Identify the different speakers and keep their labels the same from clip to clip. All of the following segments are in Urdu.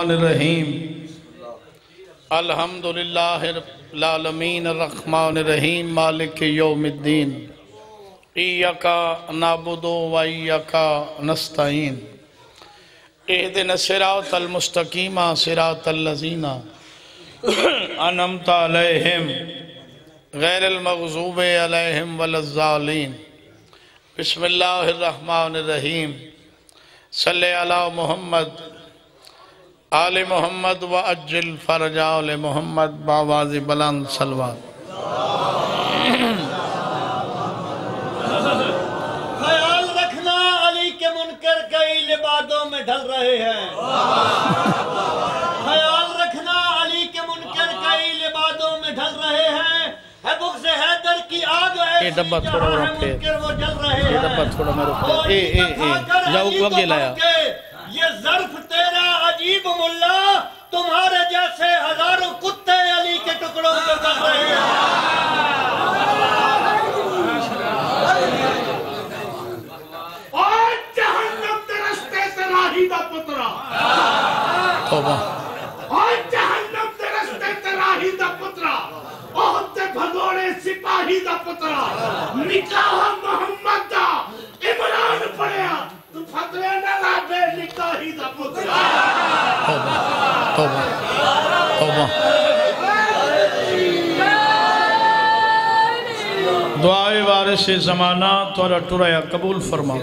Speaker 1: الرحیم الحمدللہ رب العالمین الرحمن الرحیم مالک یوم الدین ایاک نعبد و ایاک نستعین اہدنا الصراط المستقیم صراط الذین انعمت علیہم غیر المغضوب علیہم ولا الضالین بسم اللہ الرحمن الرحیم صلی علی محمد آل محمد و اجل فرج آل محمد باواز بلند صلوات
Speaker 2: خیال رکھنا علی کے منکر کئی لبادوں میں ڈھل رہے ہیں خیال رکھنا علی کے منکر کئی لبادوں میں ڈھل رہے ہیں ہے بغض حیدر کی آگ ہے
Speaker 1: ڈبہ تھوڑا رکھے
Speaker 2: وہ جل رہے ہیں
Speaker 1: ڈبہ تھوڑا میں رکھے جاؤ وگے لایا
Speaker 2: یہ ظرف تیرا عجیب ملا تمہارے جیسے ہزاروں کتے علی کے ٹکڑوں میں ڈل رہے ہیں
Speaker 3: اور جہنم تے رستے سے راہی دا پترا
Speaker 1: توبہ
Speaker 3: اور جہنم تے رستے سے راہی دا پترا اور تے بھگوڑے سپاہی دا پترا نکاح محمد دا عمران پڑیا تو فترے نہ لابے نکاحی دا پترا
Speaker 1: توبہ توبہ دعائے وارث زمانہ تورا ٹریا قبول فرما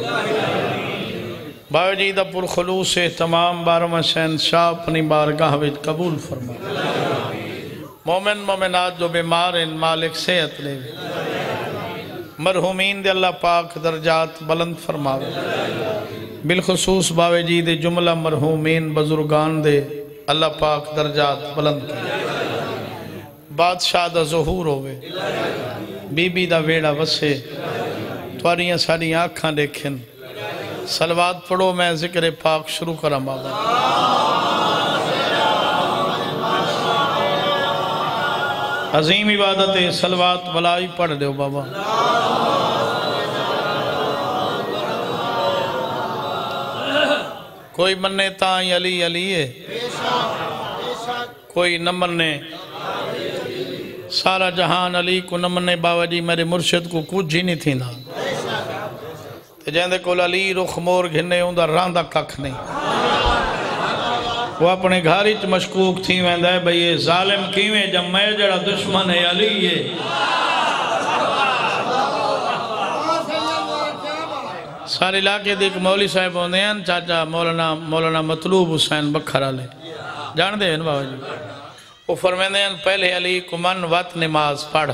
Speaker 1: باوجید پر خلوص تمام بارم شہن شاہ اپنی بارگاہ وچ قبول فرما مومن مومنات جو بیمار ان مالک صحت لے مرحومین دے اللہ پاک درجات بلند فرما بالخصوص باوجید جملہ مرحومین بزرگان دے اللہ پاک درجات بلند بادشاہ دا ظہور ہوئے بی بی دا ویڑا وسے تواریاں ساری آنکھاں دیکھن صلوات پڑھو میں ذکر پاک شروع کرم بابا عظیم عبادت صلوات بلائی پڑھ دیو بابا کوئی مننے تائیں علی علی ہے کوئی نہ مننے سارا جہان علی کو نہ مننے باوجی میرے مرشد کو کچھ ہی نہیں تھی نا جہندے کول علی رخ مور گھنے ہوں دا راندہ ککھ نہیں وہ اپنے گھاری چ مشکوک تھی ویندہ ہے بھئی یہ ظالم کیویں جب میں جڑا دشمن ہے علی ہے سارے علاقے دیکھ مولی صاحب ہوندے ہیں چاچا مولانا مطلوب حسین بکھرا لے جان دے ہیں بابا جی وہ فرمیندے ہیں پہلے علی کو من وقت نماز پڑھ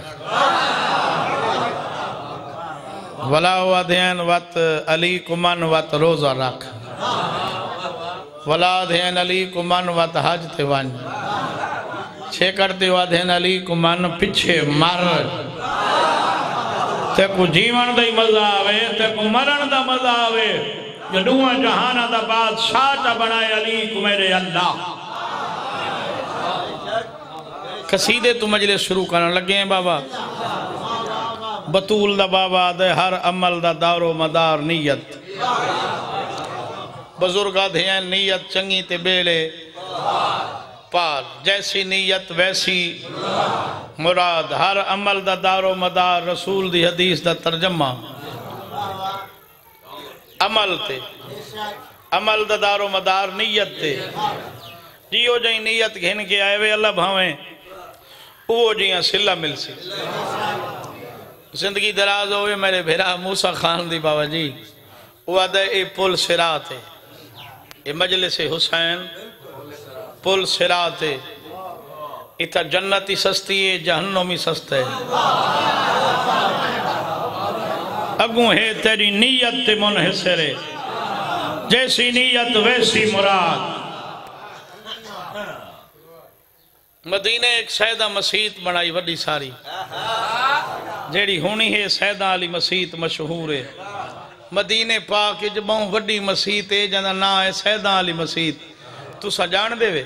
Speaker 1: ولا ہوا دین وقت علی کو من وقت روزہ رکھ ولا دین علی کو من وقت حج تے وان چھے کرتے ہوا دین علی کو من پچھے مر تے کو جیون دا ہی مزہ آوے تے کو مرن دا مزہ آوے جو دوہاں جہانہ دا بادشاہ تا بنائے علی کو میرے اللہ قصیدے تو مجلس شروع کرنے لگے ہیں بابا بطول دا بابا دے ہر عمل دا دار و مدار نیت بزرگا دھیاں نیت چنگی تے بیلے پار جیسی نیت ویسی مراد ہر عمل دا دار و مدار رسول دی حدیث دا ترجمہ عمل تے عمل دا دار و مدار نیت تے جیو جائیں نیت گھن کے آئے وے اللہ بھاویں وہ جیاں سلہ مل سی زندگی دراز ہوئے میرے بھیرا موسیٰ خان دی بابا جی وہ دے اے پل صراط ہے اے مجلس حسین پل صراط ہے اتھا جنتی سستی ہے جہنمی سستے ہے اگوں ہے تیری نیت تے منحصر ہے جیسی نیت ویسی مراد مدینہ ایک سیدہ مسیت بنائی وڈی ساری جیڑی ہونی ہے سیدہ علی مسیت مشہور ہے مدینہ پاک جباؤں وڈی مسیت ہے جنہ نا ہے سیدہ علی مسیت تُسا جان دے وے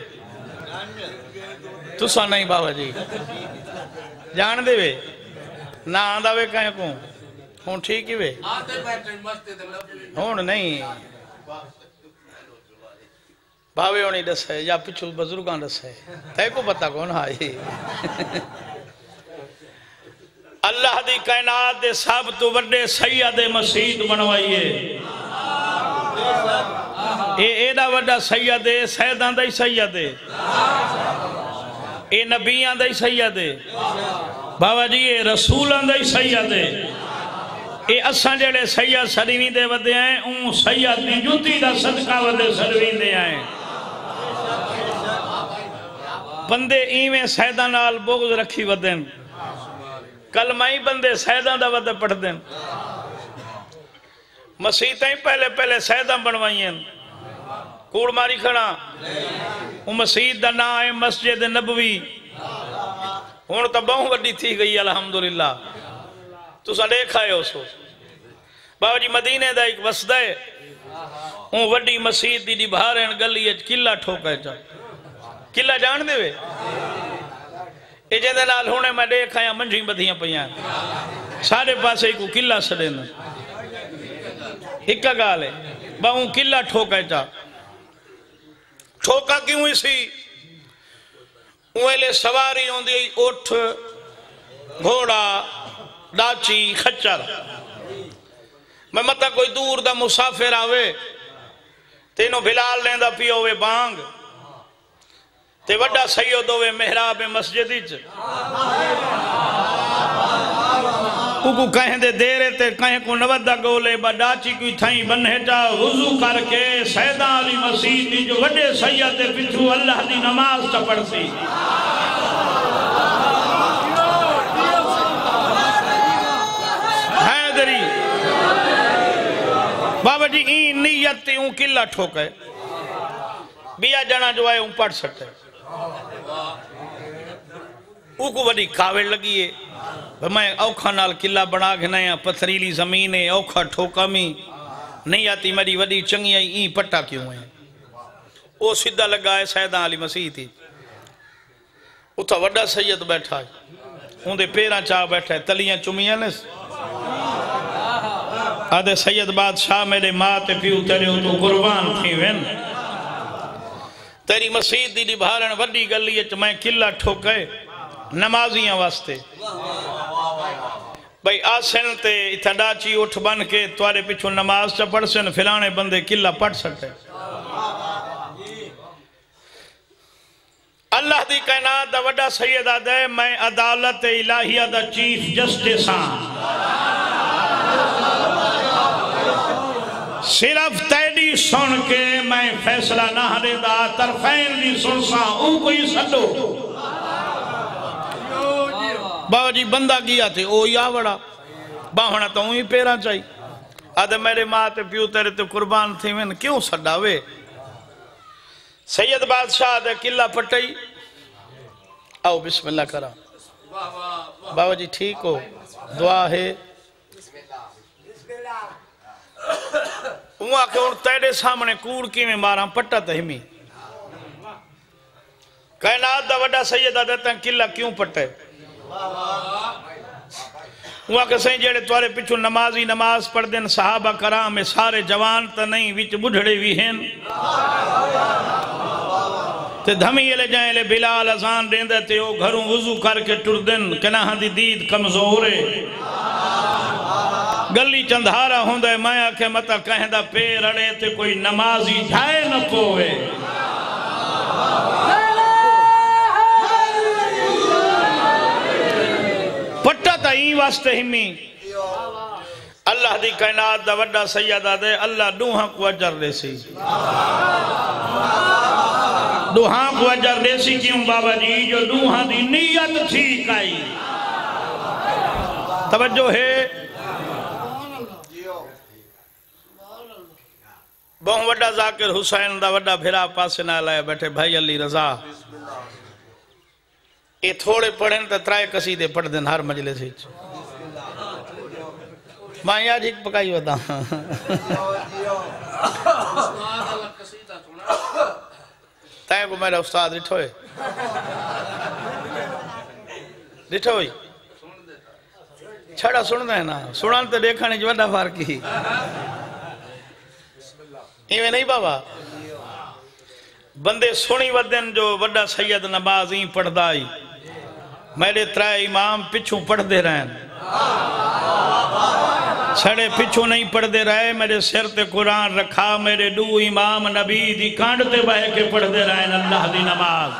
Speaker 1: تُسا نہیں بابا جی جان دے وے نا آندہ وے کہیں کون ہون ٹھیک ہی وے ہون نہیں پاوے ہونی دس ہے یا پچھو بزرگان دس ہے تے کو پتہ کون آئی اللہ دی کائنات دے سب تو بڑے سید مسیح بنوائیے ایڈا وڈا سید سیدان دا ہی سید اے نبیان دا ہی سید بابا جی اے رسولان دا ہی سید اے اساں جڑے سید سروین دے ودے آئیں اون سید دی جوتی دا صدقہ ودے سروین دے آئیں بندے ایویں سیدان نال بغض رکھی ودن کلمائی بندے سیدان دا ودے پڑھ دیں مسیحتیں پہلے سیدان بنوائیں کوڑ ماری کھڑا وہ مسیح دا نام مسجد نبوی ہون تا بہوں وڈی تھی گئی الحمدللہ تو سا دیکھا ہے اسو بابا جی مدینے دا ایک وسدہ ہے وہ وڈی مسیح دی بھارن گلی ہے کلہ ٹھوکا ہے جا کلہ جان دے وے اے جے دلال ہونے میں دیکھا ہے منجھیں بدھیاں پہیاں سارے پاسے کو کلہ سڑے نا ہکا گال ہے باہوں کلہ ٹھوکا ہے جا ٹھوکا کیوں اسی اوہلے سواری ہوں دی اٹھ گھوڑا ڈاچی خچر میں مطا کوئی دور دا مسافر آوے تینوں بلال لیندہ پی ہوئے بانگ تے وڈا سید ہوئے محراب مسجدی چ کو کہیں دے دیرے تے کہیں کو نودہ گولے بڑاچی کوئی تھائیں بنہ جا وضو کر کے سیدہ علی مسیح دی جو وڈے سید دے پچھو اللہ دی نماز تا پڑھتی حیدری بابا جی این نیت تے اون کلہ ٹھوکے بیا جانا جو آئے اون پڑھ سکتے او کو وڈی کاوڑ لگی ہے میں اوکھا نال قلعہ بنا گھنایا پتھریلی زمین ہے اوکھا ٹھوکا میں نہیں آتی میری وڈی چنگی آئی این پٹا کیوں ہے او سدھا لگا ہے سیدہ علی مسیح تھی اتھا وڈا سید بیٹھا ہے ان دے پیران چاہ بیٹھا ہے تلیاں چمیاں نس آدھے سید بادشاہ میرے ماں تے پیو تیرے ہو تو قربان تھی وین تیری مسیح دی بھارن وڈی گلی ہے میں قلعہ ٹھوکے نمازیاں واسطے بھئی آسن تے اتھڑاچی اٹھ بن کے توارے پچھو نماز چا پڑھ سن فلانے بندے قلعہ پڑھ سکتے اللہ دی کائنات دا وڈا سیدہ دے میں عدالت الہیہ دا چیف جسٹس ہاں صرف تیڈی سن کے میں فیصلہ نہ ہرے دا طرفین دی سن سا ان کو ہی سٹو بابا جی بندہ گیا تھے او یا وڑا باہنا تو ہی پیرا چاہی آدھے میرے ماں تے پیو تیرے تے قربان تھی میں کیوں سڑا وے سید بادشاہ دے قلعہ پٹائی آؤ بسم اللہ کرا بابا جی ٹھیک ہو دعا ہے وہاں کہ ان تیرے سامنے کوڑ کی میں مارا پٹا تہمی کائنات دا وڈا سیدہ دیتا ہیں قلعہ کیوں پٹے وہاں کہ سہیں جیڑے توارے پچھو نمازی نماز پڑھ دیں صحابہ کرام میں سارے جوان تا نہیں وچ بڑھڑے بھی ہیں تے دھمی لے جائیں لے بلال ازان دیں دیتے ہو گھروں وضو کر کے ٹر دیں کناہ دی دید کمزورے گلی چندھارا ہوں دے مایا کہ مطا کہیں دا پیر اڑے تے کوئی نمازی جھائے نہ پوے پٹا تا ہی واسطے ہمی اللہ دی کائنات دا وڈا سیدہ دے اللہ دوہاں کو اجر دے سی دوہاں کو اجر دے سی کیوں بابا جی جو دوہاں دی نیت تھی کائی توجہ ہے بہن وڈا ذاکر حسین دا وڈا بھرا پاسے نہ لائے بیٹھے بھائی علی رضا یہ تھوڑے پڑھیں تا ترائے قصیدے پڑھ دیں ہر مجلس ہی ماں یاد ہی پکائی ہوتا تائیں کو میرا استاد رٹھوئے رٹھوئی چھڑا سن دیں نا سنان تو دیکھانے جو وڈا فارکی ایویں نہیں بابا بندے سنی ودن جو وڈا سید نماز ہی پڑھ دائی میرے ترائے امام پچھوں پڑھ دے رہے ہیں سڑے پچھوں نہیں پڑھ دے رہے میرے سر تے قرآن رکھا میرے دو امام نبی دی کانڈتے بہ کے پڑھ دے رہے ہیں اللہ دی نماز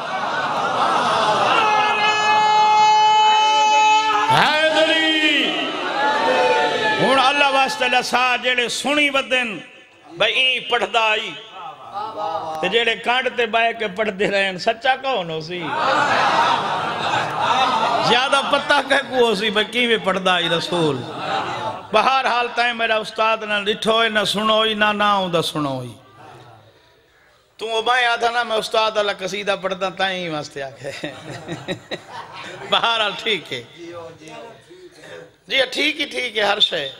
Speaker 1: حیدری ہون اللہ واسطہ لسا جیڑے سنی ودن بھئی این پڑھ دائی جیڑے کانڈتے بہ کے پڑھ دے رہے ہیں سچا کون ہو سی زیادہ پتہ کہہ ہو سی بھئی کیویں پڑھ دائی رسول بہر حال تائیں میرا استاد نہ لٹھوئی نہ سنوئی نہ ناؤں دا سنوئی تو بائیں آدھا نا میں استاد اللہ قصیدہ پڑھتا تائیں ہی واسطے آکھے بہر حال ٹھیک ہے جی ٹھیک ہے ہر شے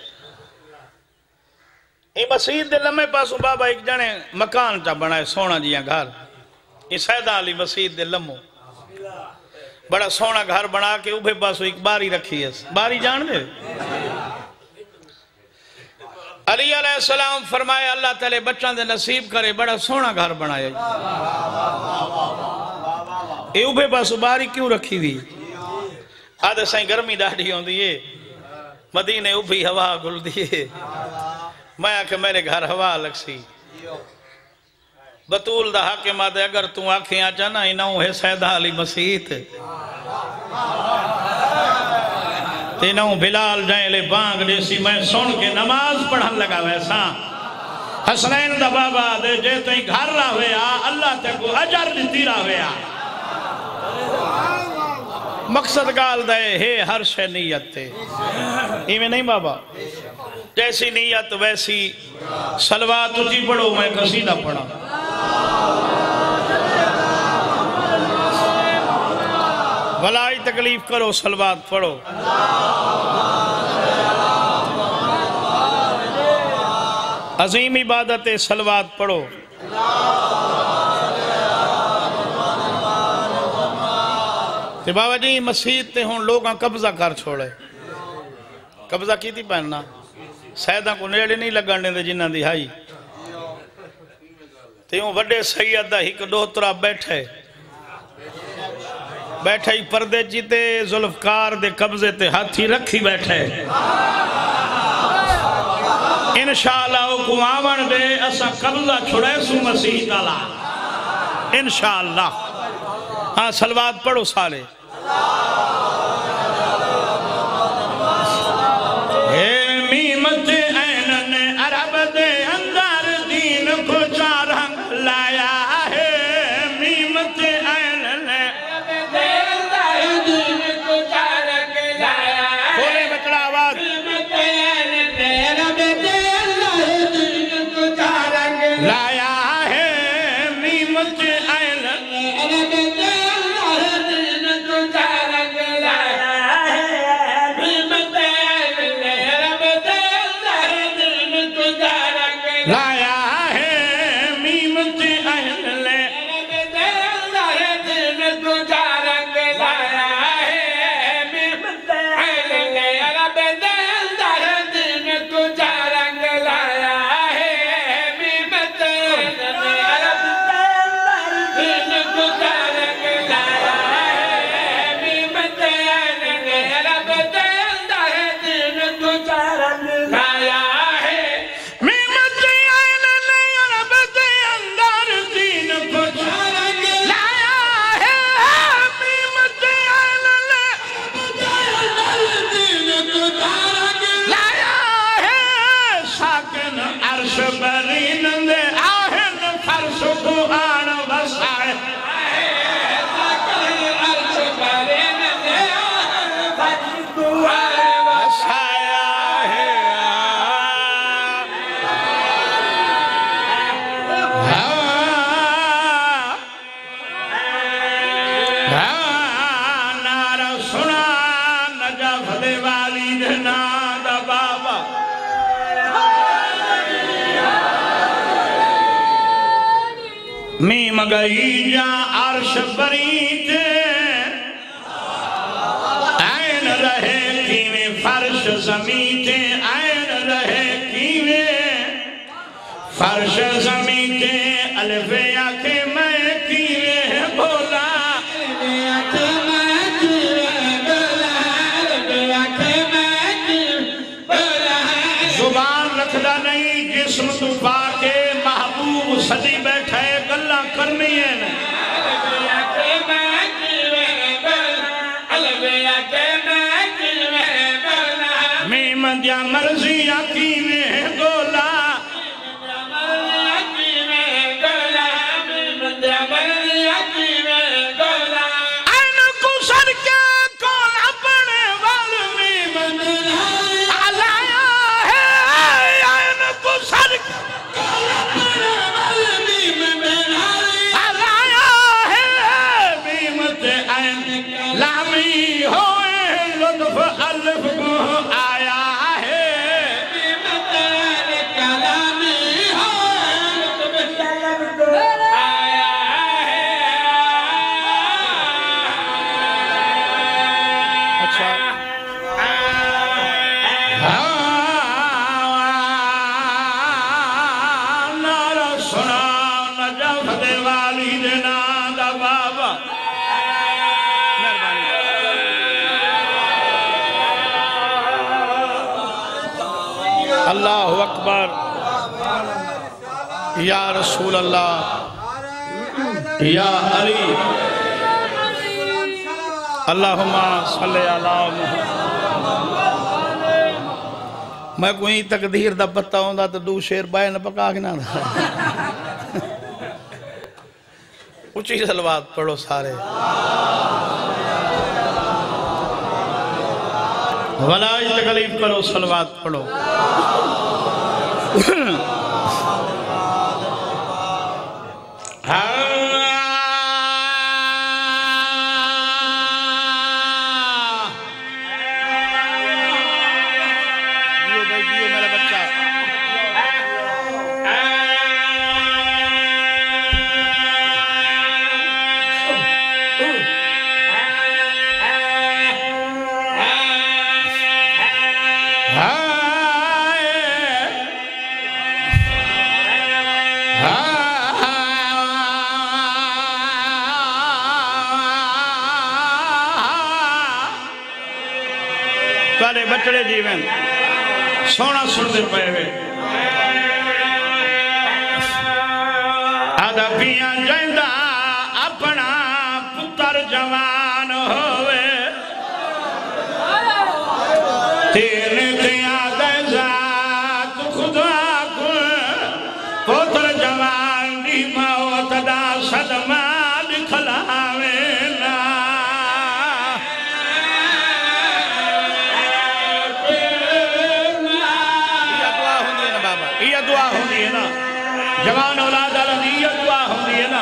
Speaker 1: یہ مسجد دے لمحے پاسوں بابا ایک جنے مکان چا بنائے سونا جیاں گھر یہ سیدہ علی مسجد دے لمحوں بڑا سونا گھر بنا کے اوپے پاسوں ایک باری رکھی ہے باری جان دے علی علیہ السلام فرمائے اللہ تعالی بچان دے نصیب کرے بڑا سونا گھر بنائے یہ اوپے پاسوں باری کیوں رکھی دی آدھے سائیں گرمی ڈاڑھی ہوں دیئے مدینے اوپی ہوا گل دیئے میں آکے میرے گھر ہوا لگ سی بطول دا حاکم آدھے اگر تو آنکھیں آ جانا انہوں ہے سیدہ علی مسیح تینوں بلال جائیں لے بانگ جیسی میں سن کے نماز پڑھن لگا ویسا حسنین دا بابا دے جے تو ہی گھر رہے آ اللہ تے کو اجر دیتی رہے آ مقصد گال دے ہے ہر شے نیت تے ہی میں نہیں بابا جیسی نیت ویسی صلوات تجھی پڑھو میں قصیدہ پڑھا بھلائی تکلیف کرو صلوات پڑھو عظیم عبادت صلوات پڑھو کہ بابا جی مسجد تے ہون لوگاں قبضہ کر چھوڑے قبضہ کی تھی پہننا سیدہ کو نیڑے نہیں لگانے دے جنہ دی ہائی تیوں وڈے سید دا ہی کہ دوترہ بیٹھے ہی پردے جیتے ظلفکار دے قبضے تے ہاتھی رکھی بیٹھے انشاءاللہ کو آون دے اسا قبضہ چھڑے سو مسیح تالا انشاءاللہ ہاں صلوات پڑھو سارے میمت اینن عرب دے اندر دین کو چارنگ لایا ہے میمت اینن عرب دے اندر دین کو چارنگ لایا ہے بولے بچڑا آواز میمت اینن عرب دے اندر دین کو چارنگ لایا ہے میمت اینن عرب دے اندر دین کو چارنگ لایا ہے میمت لایا ہے میمت اہل عرب دے اندر دین کو چارنگ لایا ہے میمت اہل عرب دے اندر دین کو چارنگ لایا ہے میمت اہل عرب دے اندر دین کو چارنگ لایا ہے میمت اہل عرب دے اندر دین کو چارنگ لایا میم گئی جا عرش بریت این رہے کیویں فرش زمیتے این رہے کیویں فرش زمیتے الف یا کے کرنی ہے نا میم دیا مرضی آکی میں گولا این کو سر کے کون اپنے وال میم علایا ہے این کو سر کے علایا ہے میم تے این لامی ہوئے لطف الف کو آیا اللہ اکبر یا رسول اللہ یا علی اللہم صلی اللہ محمد میں کوئی تقدیر دا پتہ ہوندہ تو دو شیر بائے نہ پکا کے نہ دا اچھی صلوات پڑھو سارے ولائی تکلیف کرو صلوات پڑھو تارے بچڑے جیویں سونا سن دے پہے ہوئے آدھا پیاں جائندہ اپنا پتر جوان ہوئے تیرے تیاں دے ذات خدا کو پتر جوان دی موت دا صدمہ دکھلاوے نا یہ دعا ہوندی ہے نا جوان اولاد علی یہ دعا ہوندی ہے نا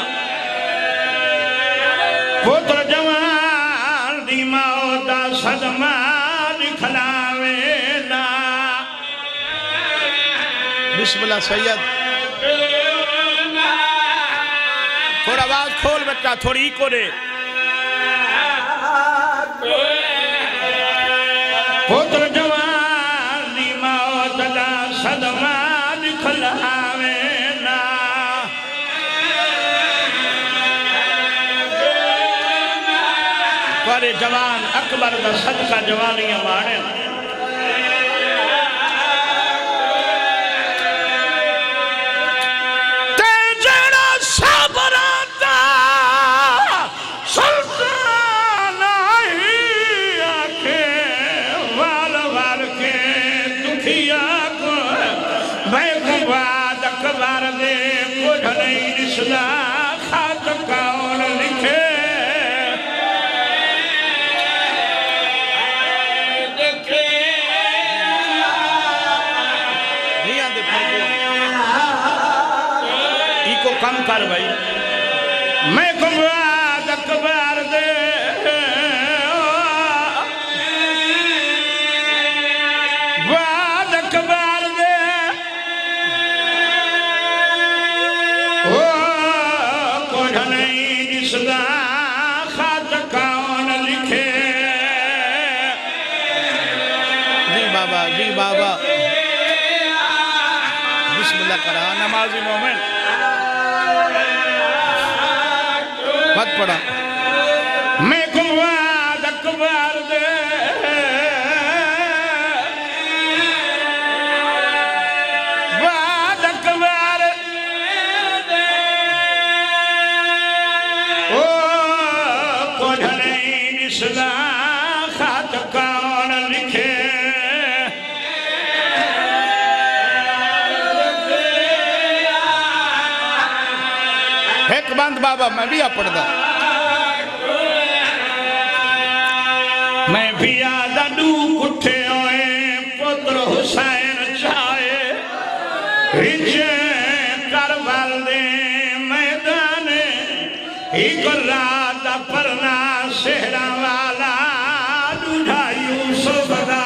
Speaker 1: پتر جوان دی موت دا صدمہ دکھلاوے نا بسم اللہ سید تھوڑا آواز کھول بچہ تھوڑی کو دے پتر جوان دی موت دا صدمہ دکھلاوے نا تھوڑے جوان اکبر دا صدقہ جوانیاں مانے خات کون لکھے دیکھے دیا دے ای کو کم کر بھائی میں کو وعد اکبر دے وعد اکبر دے خات کون لکھے جی بابا بسم اللہ کرا نمازی مومن مت پڑھا میں کو وعد اکبر دے وعد اکبر
Speaker 3: حدیث دا خط کون لکھے
Speaker 1: ایک بند بابا میں بھی پڑھ دا
Speaker 3: میں بھی آدھا دو کٹھے ہوئے پتر حسین چاہے رجے کربل دے میدان ایک رات پرنا سہرا والا دودھا یوسف دا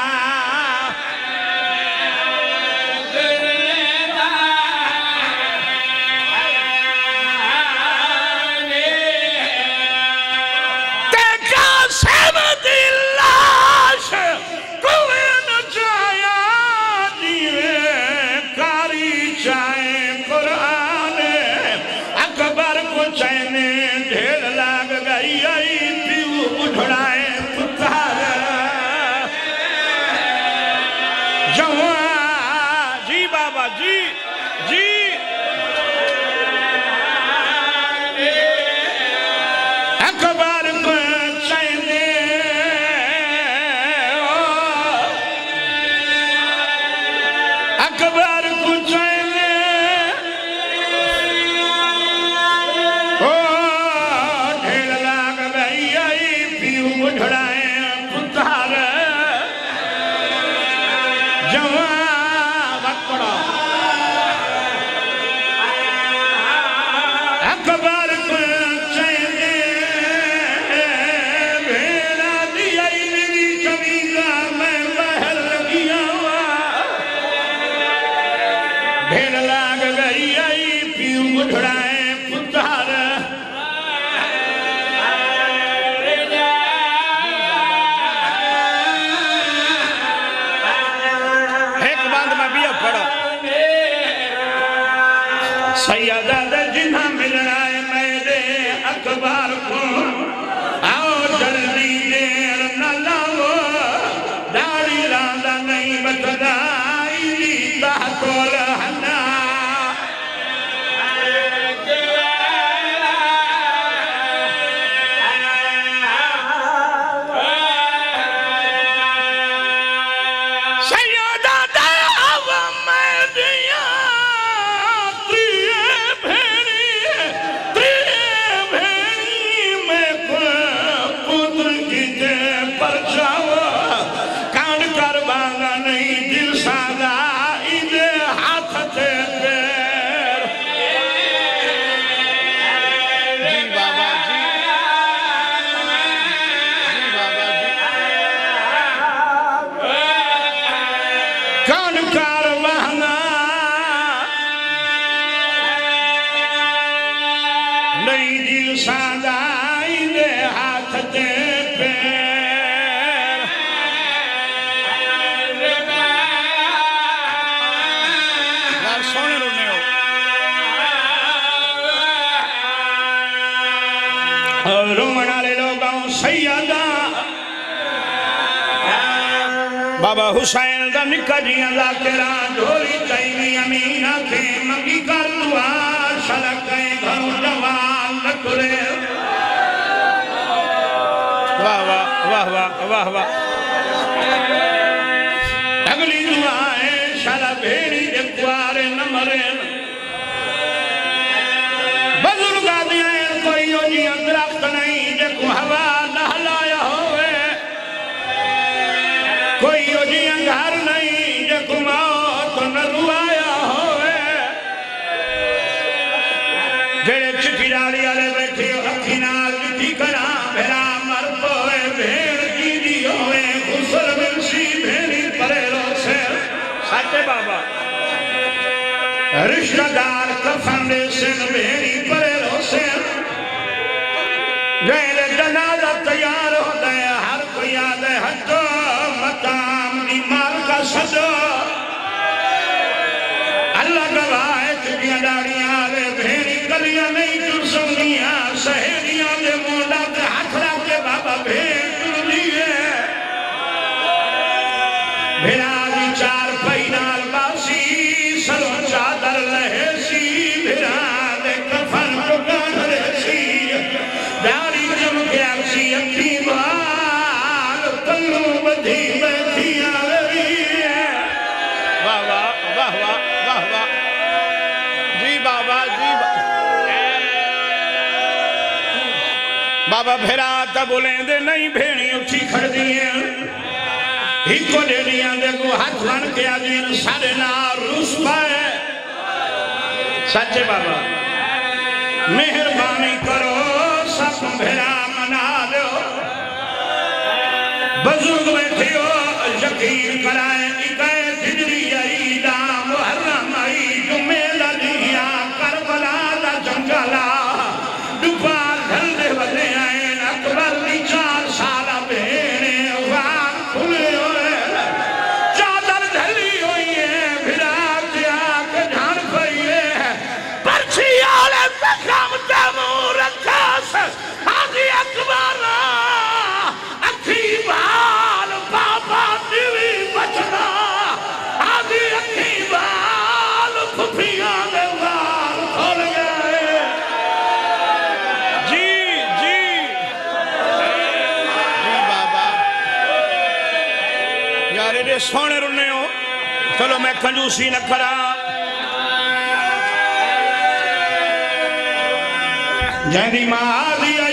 Speaker 3: سیدہ دا جنہ ملنا ہے میرے اکبر کو آؤ جلدی دیر نہ لاؤ داڑی راندہ نہیں بتدائی تحکول ہنا بابا حسین دا نکا جیاں ذاکران دھولی چاہیے امینہ تھے منگی کر دعا شلکیں گھروں جوان نکلے واہ واہ واہ واہ واہ واہ اگلی دعائیں شلہ بھیڑی جکوارے نمرین بزرگا دیائیں کوئی ہوجی اندرخت نہیں جکو ہوا نہلایا ہوئے کوئی ہوجی انگھار نہیں جکو موت نہ روایا ہوئے جڑے چٹھی ڈالی آلے بیٹھے اکھی نال جٹھی کرا بھیرا مر پوئے بھیڑ کی دی ہوئے غسل منشی بھیڑی پرے رو سے سچے بابا رشتہ دار کفن دے سن بھیڑی پرے رو سے جیلے جنازہ تیار ہو دے ہر کوئی آدھے ہٹو مقام ایمان کا سجو اللہ گواہ ہے چڑیاں ڈاڑیاں آلے بھیڑی کلیاں نہیں جڑ سنیاں سہیلیاں دے مونڈا دے ہاتھ رکھ کے بابا بھیڑ جڑ لیے بھیڑا دی چار پینال باسی سلو چادر لہے سی بھیڑا دے کفن ٹکان رہے سی داڑی جم کے آسی اکیم
Speaker 4: بابا بھیرا تا بولیں دے نہیں بھیڑی اٹھی کھڑ دیئے ہی کو دے دیاں دے کو ہاتھ بن کے آدین سارے نار روس پائے سچے بابا مہربانی کرو سب بھیرا منا دو بزرگ بیٹھے ہو یقین کرائے اکائے دجری عیدہ محرم آئی جمیلہ دیا کربلا دا جنگلہ ڈپار دھل دے بدے آئین اکبر دی 4 سالہ بہنے وان کھلے ہوئے چادر دھلی ہوئی ہے بھرا دیا کے جھان پئیے پرچھی آلے زخم تیمور رکھاس حاجی اکبر اکھی بال بابا دیوی بچنا حاجی اکھی بال پھپیاں دے وال کھول گئے
Speaker 1: جی بابا
Speaker 4: یار ایڈے سونے رنے ہو چلو میں کنجوسی نہ کرا جہدی ماں دیا